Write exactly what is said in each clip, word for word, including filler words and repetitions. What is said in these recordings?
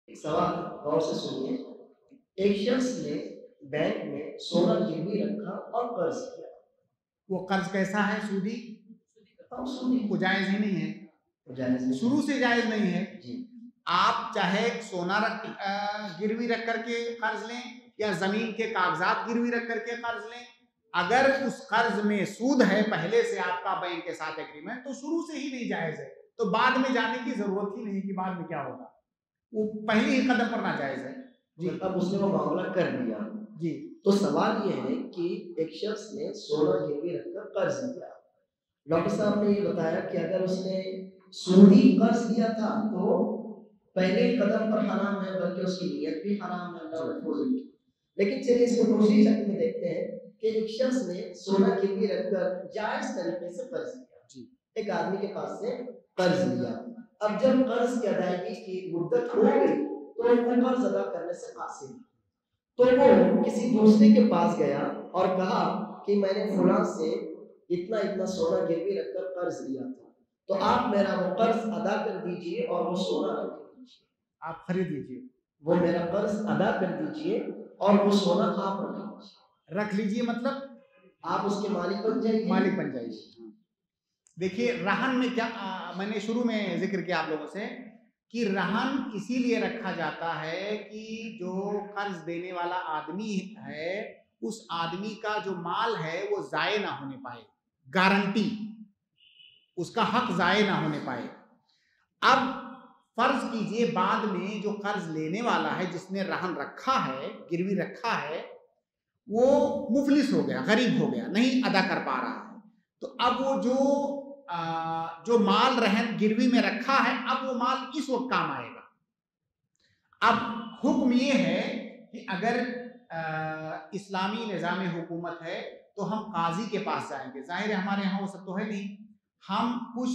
एक सवाल गौर से सुनिए। एक शख्स ने बैंक में सोना गिरवी रखा और कर्ज किया। वो कर्ज कैसा है? सूदी? हाँ, सूदी। वो जायज ही नहीं है, वो जायज नहीं शुरू से जायज नहीं है। जी। आप चाहे सोना रख अ, गिरवी रख करके कर्ज लें या जमीन के कागजात गिरवी रख करके कर्ज लें, अगर उस कर्ज में सूद है पहले से आपका बैंक के साथ एग्रीमेंट, तो शुरू से ही नहीं जायज है। तो बाद में जाने की जरूरत ही नहीं कि बाद में क्या होगा, वो पहले ही कदम पर नाजायज है जी। अब उसने वो मामला कर दिया जी। तो सवाल ये है कि एक शख्स ने सोना गिरवी रखकर कर्ज लिया। डॉक्टर साहब ने ये बताया कि अगर उसने सूदी कर्ज लिया था तो पहले कदम पर हराम है, बल्कि उसकी नीयत भी हराम है, अल्लाह महफूज रखे। लेकिन चलिए इसको दूसरी शक्ल में देखते हैं कि एक शख्स ने सोना गिरवी रखकर जायज तरीके से कर्ज लिया जी। एक आदमी के पास से कर्ज लिया। अब जब कर्ज की अदायगी की मुद्दत हो गई तो वो कर्ज अदा करने से कासिर, तो वो किसी दूसरे के पास गया और कहा कि मैंने फलां से इतना इतना सोना गिरवी रखकर कर्ज लिया था, तो आप मेरा वो कर्ज अदा कर दीजिए और वो सोना रख लीजिए, आप खरीद लीजिए, वो मेरा कर्ज अदा कर दीजिए और वो सोना आप रख लीजिए। रख लीजिए मतलब आप उसके मालिक बन जाइए। मालिक बन जाइए। देखिए रहन में क्या आ, मैंने शुरू में जिक्र किया आप लोगों से कि रहन इसीलिए रखा जाता है कि जो कर्ज देने वाला आदमी है उस आदमी का जो माल है वो जाये ना होने पाए, गारंटी, उसका हक जाये ना होने पाए। अब फर्ज कीजिए बाद में जो कर्ज लेने वाला है, जिसने रहन रखा है, गिरवी रखा है, वो मुफलिस हो गया, गरीब हो गया, नहीं अदा कर पा रहा है, तो अब वो जो आ, जो माल रहन गिरवी में रखा है, अब वो माल इस वक्त काम आएगा। अब हुक्म ये है कि अगर आ, इस्लामी निज़ाम हुकूमत है तो हम काजी के पास जाएंगे। जाहिर है हमारे यहाँ वो सब तो है नहीं, हम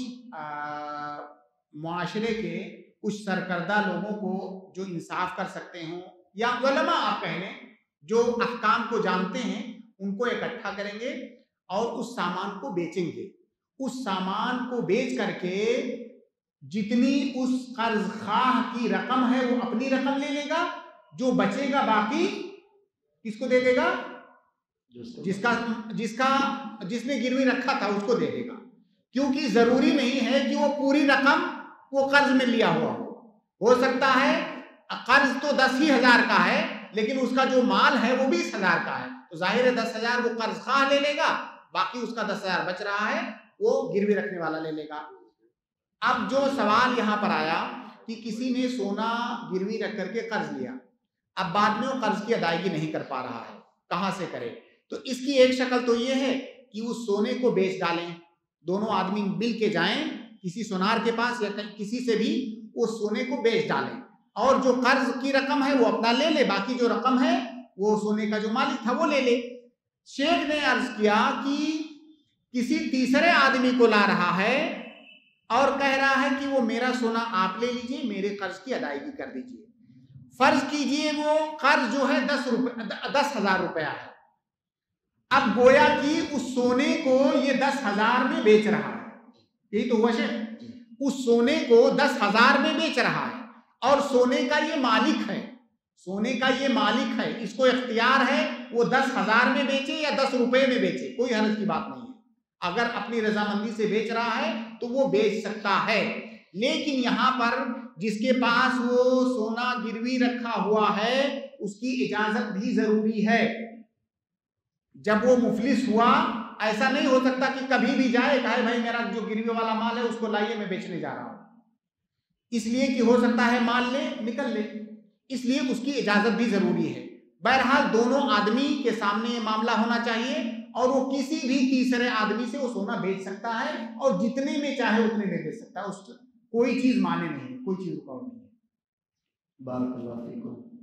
कुछ मुआशरे के कुछ सरकर्दा लोगों को जो इंसाफ कर सकते हों या उलमा आप कह लें जो अहकाम को जानते हैं, उनको इकट्ठा करेंगे और उस सामान को बेचेंगे। उस सामान को बेच करके जितनी उस कर्ज खाह की रकम है वो अपनी रकम ले लेगा, जो बचेगा बाकी किसको दे देगा? जिसका जिसका जिसने गिरवी रखा था उसको दे देगा, क्योंकि जरूरी नहीं है कि वो पूरी रकम वो कर्ज में लिया हुआ हो। हो सकता है कर्ज तो दस ही हजार का है लेकिन उसका जो माल है वो बीस हजार का है, तो जाहिर है दस हजार वो कर्ज खाह ले लेगा, बाकी उसका दस हजार बच रहा है वो गिरवी रखने वाला ले लेगा। अब जो सवाल यहां पर आया कि किसी ने सोना गिरवी रख करके कर्ज लिया, अब बाद में वो कर्ज की अदायगी नहीं कर पा रहा है, कहां से करे? तो इसकी एक शक्ल तो ये है कि उस सोने को बेच डालें, दोनों आदमी मिल के जाएं किसी सुनार के पास या किसी से भी उस सोने को बेच डालें और जो कर्ज की रकम है वो अपना ले ले, बाकी जो रकम है वो सोने का जो मालिक था वो ले ले। शेख ने अर्ज किया कि किसी तीसरे आदमी को ला रहा है और कह रहा है कि वो मेरा सोना आप ले लीजिए, मेरे कर्ज की अदायगी कर दीजिए। फर्ज कीजिए वो कर्ज जो है दस रुपए दस हजार रुपया है, अब गोया कि उस सोने को ये दस हजार में बेच रहा है, यही तो हुआ शेख, उस सोने को दस हजार में बेच रहा है और सोने का ये मालिक है, सोने का ये मालिक है, इसको इख्तियार है वो दस हजार में बेचे या दस रुपए में बेचे, कोई हर्ज की बात नहीं है। अगर अपनी रजामंदी से बेच रहा है तो वो बेच सकता है, लेकिन यहां पर जिसके पास वो सोना गिरवी रखा हुआ है उसकी इजाजत भी जरूरी है। जब वो मुफलिस हुआ, ऐसा नहीं हो सकता कि कभी भी जाए कहे भाई मेरा जो गिरवी वाला माल है उसको लाइए मैं बेचने जा रहा हूं, इसलिए कि हो सकता है माल ले निकल ले, इसलिए उसकी इजाजत भी जरूरी है। बहरहाल दोनों आदमी के सामने ये मामला होना चाहिए और वो किसी भी तीसरे आदमी से वो सोना बेच सकता है और जितने में चाहे उतने में बेच सकता है, उस कोई चीज माने नहीं, कोई चीज रुकावट नहीं है। बारकाल्लाहु फीकुम।